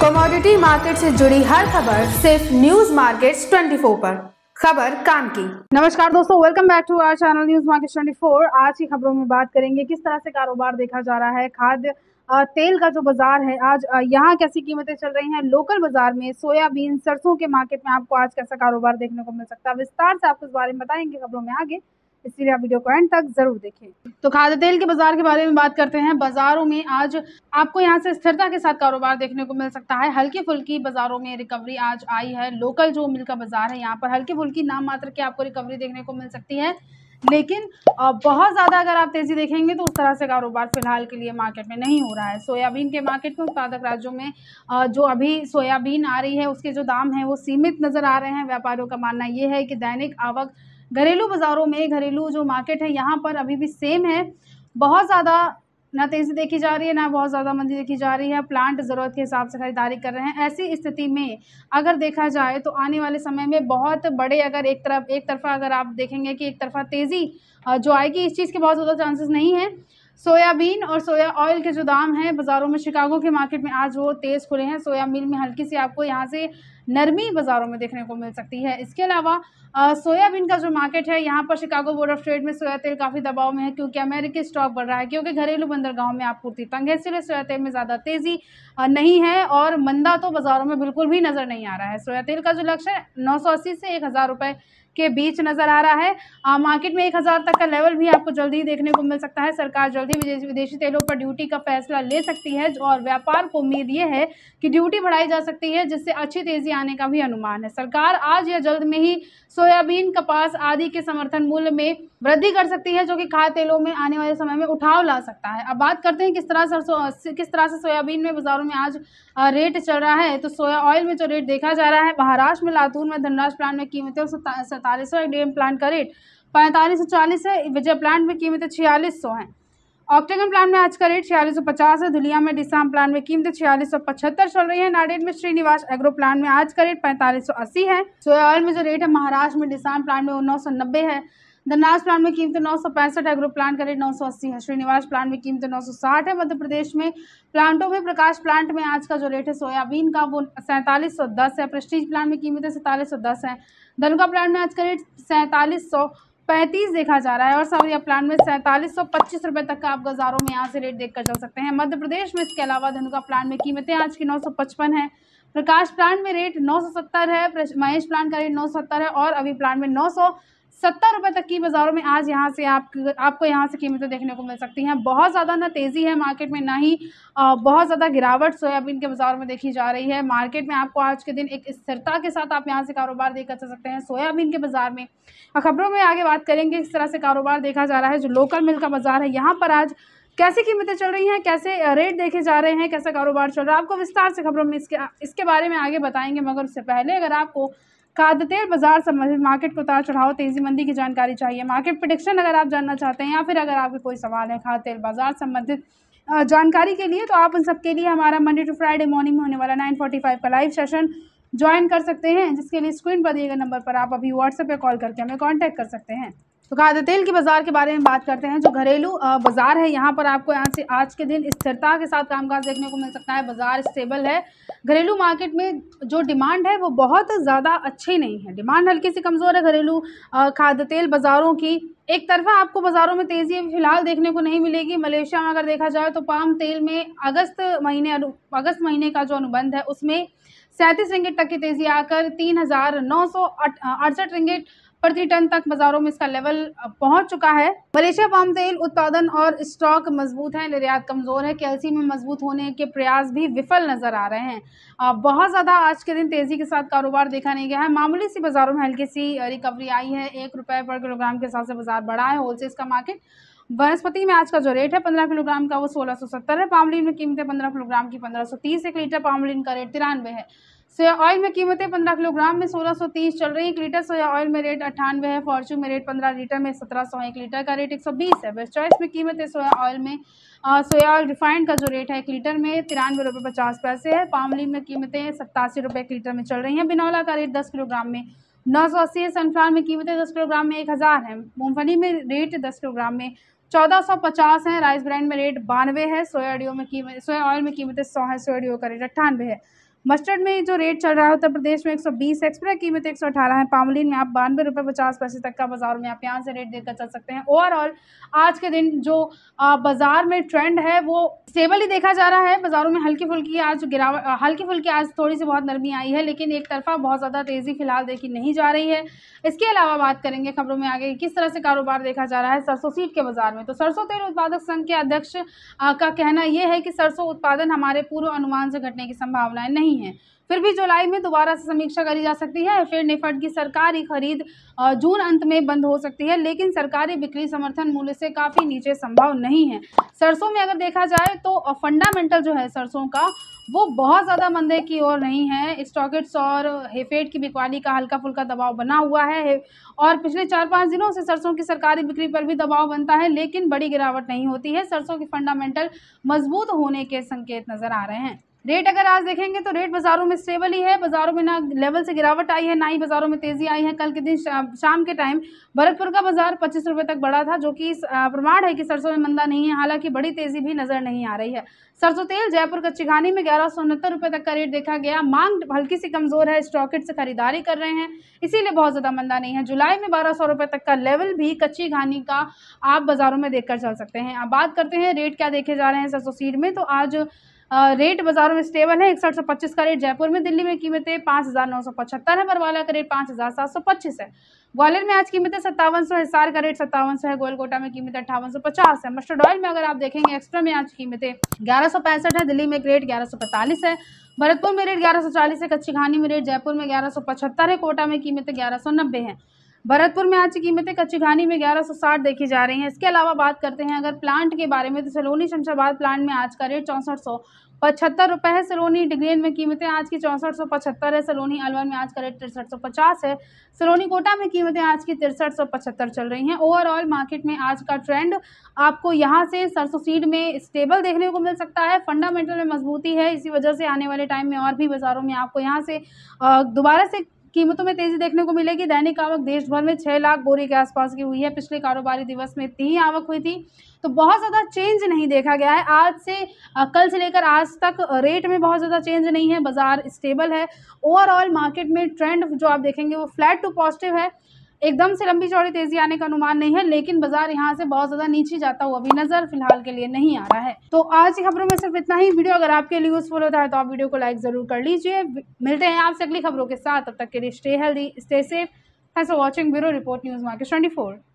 Commodity market से जुड़ी हर खबर सिर्फ न्यूज मार्केट्स 24 पर। खबर काम की। नमस्कार दोस्तों, welcome back to our channel news markets 24। आज की खबरों में बात करेंगे किस तरह से कारोबार देखा जा रहा है। खाद्य तेल का जो बाजार है आज यहाँ कैसी कीमतें चल रही हैं। लोकल बाजार में सोयाबीन सरसों के मार्केट में आपको आज कैसा कारोबार देखने को मिल सकता है, विस्तार से आपको इस बारे में बताएंगे खबरों में आगे, इसलिए आप वीडियो को एंड तक जरूर देखें। तो खाद्य तेल के बाजार के बारे में बात करते हैं। बाजारों में आज आपको यहाँ से स्थिरता के साथ कारोबार देखने को मिल सकता है। हल्की फुल्की बाजारों में रिकवरी आज आई है। लोकल जो मिल का बाजार है यहाँ पर हल्की फुल्की नाम मात्र की आपको रिकवरी देखने को मिल सकती है, लेकिन बहुत ज्यादा अगर आप तेजी देखेंगे तो उस तरह से कारोबार फिलहाल के लिए मार्केट में नहीं हो रहा है। सोयाबीन के मार्केट में उत्पादक राज्यों में जो अभी सोयाबीन आ रही है उसके जो दाम हैं वो सीमित नजर आ रहे हैं। व्यापारियों का मानना ये है कि दैनिक आवक घरेलू बाजारों में, घरेलू जो मार्केट है यहाँ पर अभी भी सेम है। बहुत ज़्यादा ना तेज़ी देखी जा रही है, ना बहुत ज़्यादा मंदी देखी जा रही है। प्लांट ज़रूरत के हिसाब से खरीदारी कर रहे हैं। ऐसी स्थिति में अगर देखा जाए तो आने वाले समय में बहुत बड़े अगर एक तरफा अगर आप देखेंगे कि एक तरफा तेज़ी जो आएगी, इस चीज़ के बहुत ज़्यादा चांसेस नहीं है। सोयाबीन और सोया ऑयल के जो दाम हैं बाज़ारों में, शिकागो के मार्केट में आज वो तेज़ खुले हैं। सोया मिल में हल्की सी आपको यहाँ से नरमी बाज़ारों में देखने को मिल सकती है। इसके अलावा सोयाबीन का जो मार्केट है यहाँ पर शिकागो बोर्ड ऑफ ट्रेड में सोया तेल काफ़ी दबाव में है, क्योंकि अमेरिकी स्टॉक बढ़ रहा है, क्योंकि घरेलू बंदरगाहों में आपूर्ति तंग है, इसलिए सोया तेल में ज़्यादा तेज़ी नहीं है और मंदा तो बाज़ारों में बिल्कुल भी नज़र नहीं आ रहा है। सोया तेल का जो लक्ष्य है 980 से 1000 रुपये के बीच नजर आ रहा है। मार्केट में 1000 तक का लेवल भी आपको जल्दी देखने को मिल सकता है। सरकार जल्दी विदेशी तेलों पर ड्यूटी का फैसला ले सकती है और व्यापार को उम्मीद ये है कि ड्यूटी बढ़ाई जा सकती है, जिससे अच्छी तेजी आने का भी अनुमान है। सरकार आज या जल्द में ही सोयाबीन, कपास आदि के समर्थन मूल्य में वृद्धि कर सकती है, जो कि खाद्य तेलों में आने वाले समय में उठाव ला सकता है। अब बात करते हैं किस तरह से सोयाबीन में बाजारों में आज रेट चल रहा है। तो सोया ऑयल में जो रेट देखा जा रहा है, महाराष्ट्र में लातूर में धनराज प्लांट में कीमतें 4700 है, डीएम प्लांट का रेट 4540 है, विजय प्लांट में कीमतें 4600 हैं, ऑक्टेगन प्लांट में आज का रेट 4650 है, धुलिया में डिसाम प्लांट में कीमतें 4675 चल रही है, नाडेड में श्रीनिवास एग्रो प्लांट में आज का रेट 4580 है। सोया ऑयल में जो रेट है महाराष्ट्र में डिसाम प्लांट में 990 है, धनराज प्लांट में कीमतें 965, एग्रो प्लांट का रेट 980 है, श्रीनिवास प्लांट में कीमतें 960 है। मध्य प्रदेश में प्लांटों में प्रकाश प्लांट में आज का जो रेट है सोयाबीन का वो 4710 है, प्रेस्टीज प्लांट में कीमतें 4710 है, धनुका प्लांट में आज का रेट 4735 देखा जा रहा है और सवरिया प्लांट में 4725 रुपये तक का आप बाजारों में यहाँ से रेट देखकर चल सकते हैं मध्य प्रदेश में। इसके अलावा धनुका प्लांट में कीमतें आज की 955 है, प्रकाश प्लांट में रेट 970 है, महेश प्लांट का रेट 970 है और अभी प्लांट में 970 रुपये तक की बाजारों में आज यहाँ से आपको यहाँ से कीमतें देखने को मिल सकती हैं। बहुत ज़्यादा ना तेज़ी है मार्केट में, ना ही बहुत ज़्यादा गिरावट सोयाबीन के बाजार में देखी जा रही है। मार्केट में आपको आज के दिन एक स्थिरता के साथ आप यहाँ से कारोबार देखकर चल सकते हैं सोयाबीन के बाजार में। खबरों में आगे बात करेंगे किस तरह से कारोबार देखा जा रहा है। जो लोकल मिल का बाजार है यहाँ पर आज कैसी कीमतें चल रही हैं, कैसे रेट देखे जा रहे हैं, कैसा कारोबार चल रहा है, आपको विस्तार से खबरों में इसके बारे में आगे बताएंगे। मगर उससे पहले अगर आपको खाद्य तेल बाजार संबंधित मार्केट को उतार चढ़ाव, तेजी मंदी की जानकारी चाहिए, मार्केट प्रेडिक्शन अगर आप जानना चाहते हैं, या फिर अगर आपके कोई सवाल है खाद्य तेल बाजार संबंधित जानकारी के लिए, तो आप उन सबके लिए हमारा मंडे टू फ्राइडे मॉर्निंग में होने वाला 9:45 का लाइव सेशन ज्वाइन कर सकते हैं, जिसके लिए स्क्रीन पर दिए गए नंबर पर आप अभी व्हाट्सएप पे कॉल करके हमें कांटेक्ट कर सकते हैं। तो खाद्य तेल के बाजार के बारे में बात करते हैं। जो घरेलू बाजार है यहाँ पर आपको यहाँ से आज के दिन स्थिरता के साथ कामकाज देखने को मिल सकता है। बाजार स्टेबल है। घरेलू मार्केट में जो डिमांड है वो बहुत ज़्यादा अच्छी नहीं है, डिमांड हल्की सी कमज़ोर है घरेलू खाद्य तेल बाज़ारों की। एक तरफा आपको बाज़ारों में तेज़ी फिलहाल देखने को नहीं मिलेगी। मलेशिया में अगर देखा जाए तो पाम तेल में अगस्त महीने का जो अनुबंध है उसमें 37 रिंगिट तक की तेज़ी आकर 3968 रिंगिट प्रति टन तक बाजारों में इसका लेवल पहुंच चुका है। मलेशिया पाम तेल उत्पादन और स्टॉक मजबूत है, निर्यात कमजोर है, कैल्सी में मजबूत होने के प्रयास भी विफल नजर आ रहे हैं। बहुत ज़्यादा आज के दिन तेज़ी के साथ कारोबार देखा नहीं गया है। मामूली सी बाजारों में हल्की सी रिकवरी आई है। 1 रुपये पर किलोग्राम के हिसाब से बाजार बढ़ा है। होलसेल का मार्केट वनस्पति में आज का जो रेट है 15 किलोग्राम का वो 1670 है। पामलिन में कीमतें 15 किलोग्राम की 1530, 1 लीटर पामलिन का रेट 93 है। सोया ऑयल में कीमतें 15 किलोग्राम में 1630 चल रही है। 1 लीटर सोया ऑयल में रेट 98 है। फॉर्च्यून में रेट 15 लीटर में 1700 है। 1 लीटर का रेट 120 है। बेस्ट चॉइस में कीमतें सोया ऑयल रिफाइंड का जो रेट है 1 लीटर में 93 रुपये 50 पैसे है। पामलिन में कीमतें 87 रुपये 1 लीटर में चल रही हैं। बिनौला का रेट 10 किलोग्राम में 980 है। सनफ्लावर में कीमतें 10 किलोग्राम में 1000 है। मूंगफली में रेट 10 किलोग्राम में 1450 है। राइस ब्रांड में रेट 92 है। सोया ऑयल में कीमतें 100 है। सोया डिओ का रेट 98 है। मस्टर्ड में जो रेट चल रहा है उत्तर प्रदेश में 120 है, एक्सप्रेस कीमत 118 है। पामोलिन में आप 92 रुपये 50 पैसे तक का बाजार में आप यहाँ से रेट देकर चल सकते हैं। ओवरऑल आज के दिन जो बाजार में ट्रेंड है वो स्टेबल ही देखा जा रहा है। बाजारों में हल्की फुल्की आज थोड़ी सी बहुत नरमी आई है, लेकिन एक तरफा बहुत ज़्यादा तेज़ी फिलहाल देखी नहीं जा रही है। इसके अलावा बात करेंगे खबरों में आगे किस तरह से कारोबार देखा जा रहा है सरसों सीड के बाजार में। तो सरसों तेल उत्पादक संघ के अध्यक्ष का कहना यह है कि सरसों उत्पादन हमारे पूर्व अनुमान से घटने की संभावनाएं नहीं है, फिर भी जुलाई में दोबारा से समीक्षा करी जा सकती है। फिर निफेड की सरकारी खरीद जून अंत में बंद हो सकती है, लेकिन सरकारी बिक्री समर्थन मूल्य से काफ़ी नीचे संभव नहीं है। सरसों में अगर देखा जाए तो फंडामेंटल जो है सरसों का वो बहुत ज़्यादा मंदे की ओर नहीं है। स्टॉकेट्स और हेफेड की बिकवाली का हल्का फुल्का दबाव बना हुआ है और पिछले 4-5 दिनों से सरसों की सरकारी बिक्री पर भी दबाव बनता है, लेकिन बड़ी गिरावट नहीं होती है। सरसों की फंडामेंटल मजबूत होने के संकेत नजर आ रहे हैं। रेट अगर आज देखेंगे तो रेट बाजारों में स्टेबल ही है। बाजारों में ना लेवल से गिरावट आई है, ना ही बाजारों में तेजी आई है। कल के दिन शाम के टाइम भरतपुर का बाजार 25 रुपये तक बढ़ा था, जो कि प्रमाण है कि सरसों में मंदा नहीं है। हालांकि बड़ी तेजी भी नजर नहीं आ रही है। सरसों तेल जयपुर कच्ची घानी में 1169 रुपये तक का रेट देखा गया। मांग हल्की सी कमजोर है, स्टॉकेट से खरीदारी कर रहे हैं, इसीलिए बहुत ज्यादा मंदा नहीं है। जुलाई में 1200 रुपये तक का लेवल भी कच्ची घानी का आप बाजारों में देखकर चल सकते हैं। अब बात करते हैं रेट क्या देखे जा रहे हैं सरसों सीड में। तो आज रेट बाजारों में स्टेबल है। 6125 का रेट जयपुर में। दिल्ली में कीमतें 5975 है। बरवाला का रेट 5725 है। ग्वालियर में आज कीमतें 5700, हिसार का रेट 5700 है। गोलकोटा में कीमतें 5850 है। मस्टर्ड ऑयल में अगर आप देखेंगे एक्स्ट्रा में आज कीमतें 1165 है। दिल्ली में रेट 1145 है। भरतपुर में रेट 1140 है। कच्ची घानी में रेट जयपुर में 1175 है। कोटा में कीमतें 1190 है। भरतपुर में आज की कीमतें कच्ची घानी में 1160 देखी जा रही हैं। इसके अलावा बात करते हैं अगर प्लांट के बारे में, तो सलोनी शमशाबाद प्लांट में आज का रेट 6475 रुपये है। सलोनी डिग्रेन में कीमतें आज की 6475 है। सलोनी अलवर में आज का रेट 6350 है। सलोनी कोटा में कीमतें आज की 6375 चल रही हैं। ओवरऑल मार्केट में आज का ट्रेंड आपको यहाँ से सरसों सीड में स्टेबल देखने को मिल सकता है। फंडामेंटल में मजबूती है, इसी वजह से आने वाले टाइम में और भी बाजारों में आपको यहाँ से दोबारा से कीमतों में तेजी देखने को मिलेगी। दैनिक आवक देश भर में 6 लाख बोरी के आसपास की हुई है। पिछले कारोबारी दिवस में इतनी ही आवक हुई थी, तो बहुत ज़्यादा चेंज नहीं देखा गया है। आज से कल से लेकर आज तक रेट में बहुत ज़्यादा चेंज नहीं है, बाजार स्टेबल है। ओवरऑल मार्केट में ट्रेंड जो आप देखेंगे वो फ्लैट टू पॉजिटिव है। एकदम से लंबी चौड़ी तेजी आने का अनुमान नहीं है, लेकिन बाजार यहाँ से बहुत ज़्यादा नीचे जाता हुआ भी नजर फिलहाल के लिए नहीं आ रहा है। तो आज की खबरों में सिर्फ इतना ही। वीडियो अगर आपके लिए यूजफुल होता है तो आप वीडियो को लाइक ज़रूर कर लीजिए। मिलते हैं आपसे अगली खबरों के साथ, तब तक के लिए stay healthy, stay safe. Thanks for watching. Bureau report news market 24।